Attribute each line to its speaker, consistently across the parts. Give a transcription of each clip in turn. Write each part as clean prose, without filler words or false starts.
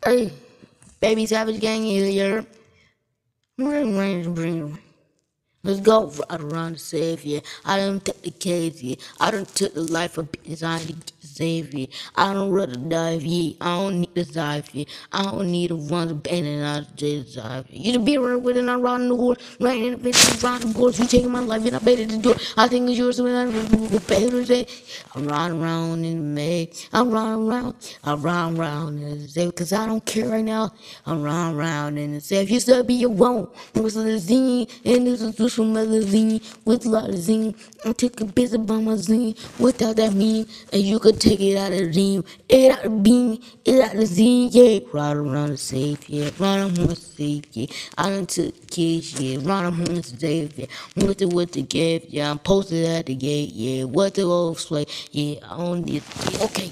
Speaker 1: Hey, baby savage gang is here. Let's go right around the savior. I done took the case, yeah. I done took the life of business. I need to get the savior. I don't rather dive, yeah. I don't need the dive, yeah. I don't need to run the band and I just dive. You should be around with it, I'm riding the horse. Right in the bitch, I'm riding the horse. You taking my life and I bet it to do it. I think it's yours when I go better say. I'm riding around in the May. I'm riding around. I'm riding around in the safe. Cause I don't care right now. I'm riding around in the safe. You still be your own. What's the zine? And this is some magazine with a lot of zine. I took a piece of my zine without that mean. And you could take it out of the dream. It out of the beam. It out of the zine. Yeah. Ride around the safe. Yeah. Ride around the safe. Yeah. I done took kids. Yeah. Ride around the safe. Yeah. With the gift. Yeah. I'm posted at the gate. Yeah. What the old slay. Yeah. I don't need. Yeah. Okay.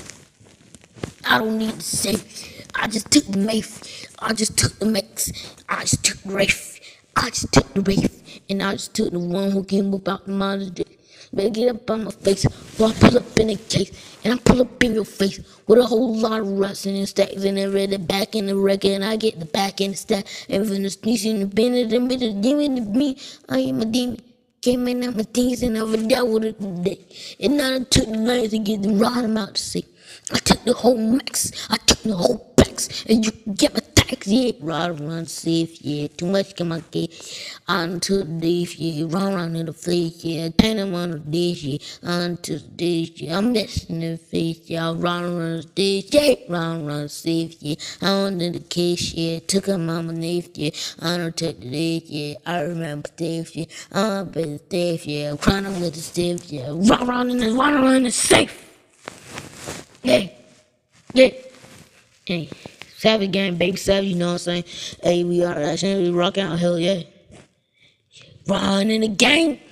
Speaker 1: I don't need to say. I just took the mace. I just took the max. I just took the rafe. I just took the rafe. And I just took the one who came up out the mountain. Better get up on my face. While I pull up in the case. And I pull up in your face with a whole lot of ruts and stacks. And I read the back in the record. And I get the back in the stack. And from the sneeze in the bend of the demon to me. I am a demon. Came in out my things and I was dealt with it today. And now I took the lines to get the ride them out to sea. I took the whole max, I took the whole packs, and you can get my tax, yeah. Ride around safe, yeah. Too much come on, yeah. On to the dish, yeah. Run around in the face, yeah. Turn them on the dish, yeah. On to the dish, yeah. I'm messing in the face, yeah. Run around the dish, yeah. Run around safe, yeah. I went in the case, yeah. Took a mama knife, yeah. I don't take the dish, yeah. I remember Steve, yeah. I'm better Steve, yeah. I'm crying with the Steve, yeah. Run around the safe. Yeah, yeah, hey, Savage gang, baby Savage, you know what I'm saying? Hey, we are actually rocking out, hell yeah. Run in the gang.